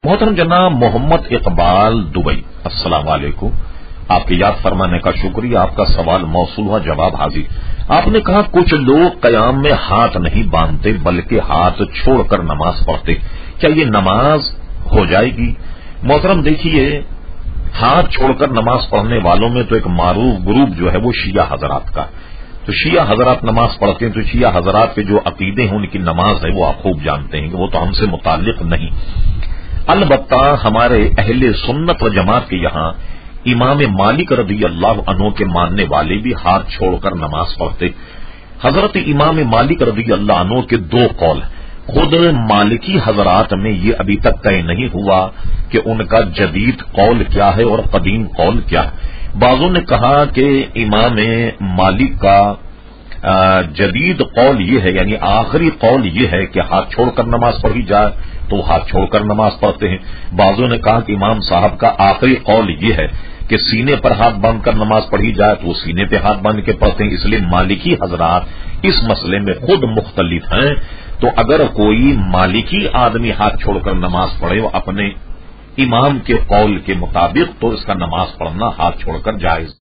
محترم جناب محمد اقبال दुबई अस्सलाम वालेकुम। आपके याद फरमाने का शुक्रिया। आपका सवाल मौसूल हुआ, जवाब हाजिर। आपने कहा कुछ लोग कयाम में हाथ नहीं बांधते बल्कि हाथ छोड़कर नमाज पढ़ते, क्या ये नमाज हो जाएगी? मोहतरम देखिए, हाथ छोड़कर नमाज पढ़ने वालों में तो एक मारूफ ग्रुप जो है वो शिया हजरात का। तो शिया हजरात नमाज पढ़ते हैं, तो शिया हजरात के जो अकीदे हैं उनकी नमाज है वो आप खूब जानते हैं कि वो तो हमसे मुताल्लिक नहीं। अलबत्ता हमारे अहले सुन्नत व जमात के यहाँ इमाम मालिक रज़ी अल्लाह अन्हु के मानने वाले भी हाथ छोड़कर नमाज पढ़ते। हजरत इमाम मालिक रज़ी अल्लाह अन्हु के दो कौल, खुद मालिकी हजरात में ये अभी तक तय नहीं हुआ कि उनका जदीद कौल क्या है और कदीम कौल क्या है। बाज़ों ने कहा कि इमाम मालिक का जदीद कौल ये है, यानी आखिरी कौल ये है कि हाथ छोड़कर नमाज पढ़ी जाए, तो हाथ छोड़कर नमाज पढ़ते हैं। बाज़ों ने कहा कि इमाम साहब का आखिरी कौल ये है कि सीने पर हाथ बांध कर नमाज पढ़ी जाए, तो वो सीने पे हाथ बांध के पढ़ते हैं। इसलिए मालिकी हजरात इस मसले में खुद मुख्तलिफ हैं। तो अगर कोई मालिकी आदमी हाथ छोड़कर नमाज पढ़े वो अपने इमाम के कौल के मुताबिक, तो इसका नमाज पढ़ना हाथ छोड़कर जायज।